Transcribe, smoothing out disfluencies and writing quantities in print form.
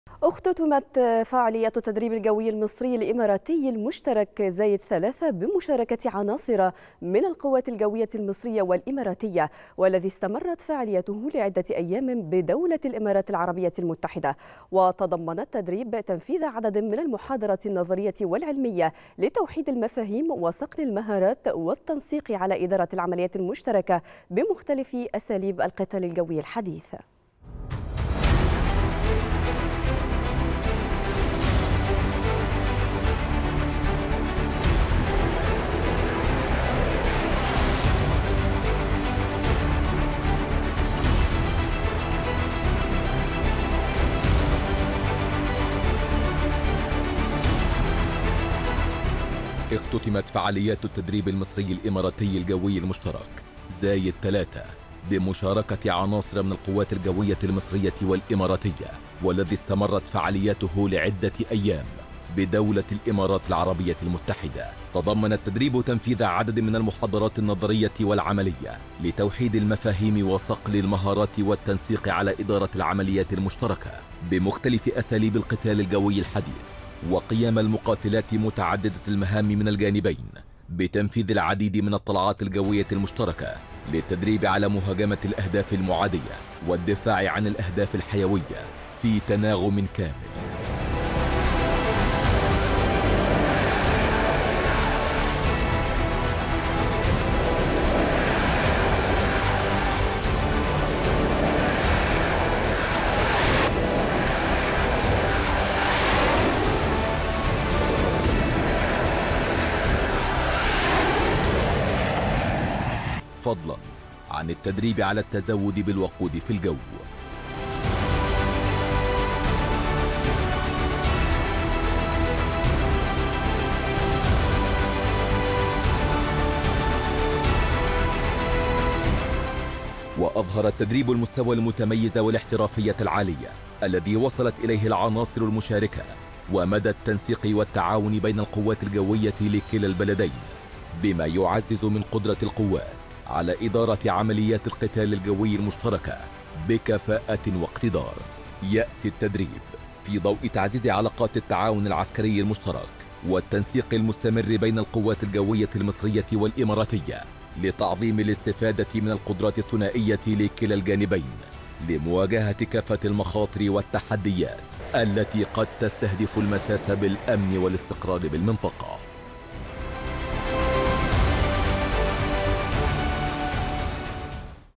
اختتمت فعاليات التدريب الجوي المصري الإماراتي المشترك زايد 3 بمشاركة عناصر من القوات الجوية المصرية والإماراتية، والذي استمرت فعاليته لعدة أيام بدولة الإمارات العربية المتحدة. وتضمن التدريب تنفيذ عدد من المحاضرات النظرية والعلمية لتوحيد المفاهيم وصقل المهارات والتنسيق على إدارة العمليات المشتركة بمختلف أساليب القتال الجوي الحديث. اختتمت فعاليات التدريب المصري الإماراتي الجوي المشترك زايد 3 بمشاركة عناصر من القوات الجوية المصرية والإماراتية، والذي استمرت فعالياته لعدة أيام بدولة الإمارات العربية المتحدة. تضمن التدريب تنفيذ عدد من المحاضرات النظرية والعملية لتوحيد المفاهيم وصقل المهارات والتنسيق على إدارة العمليات المشتركة بمختلف أساليب القتال الجوي الحديث، وقيام المقاتلات متعددة المهام من الجانبين بتنفيذ العديد من الطلعات الجوية المشتركة للتدريب على مهاجمة الأهداف المعادية والدفاع عن الأهداف الحيوية في تناغم كامل. فضلا عن التدريب على التزود بالوقود في الجو. وأظهر التدريب المستوى المتميز والاحترافية العالية الذي وصلت إليه العناصر المشاركة، ومدى التنسيق والتعاون بين القوات الجوية لكلا البلدين، بما يعزز من قدرة القوات على إدارة عمليات القتال الجوي المشتركة بكفاءة واقتدار. يأتي التدريب في ضوء تعزيز علاقات التعاون العسكري المشترك والتنسيق المستمر بين القوات الجوية المصرية والإماراتية لتعظيم الاستفادة من القدرات الثنائية لكلا الجانبين لمواجهة كافة المخاطر والتحديات التي قد تستهدف المساس بالأمن والاستقرار بالمنطقة.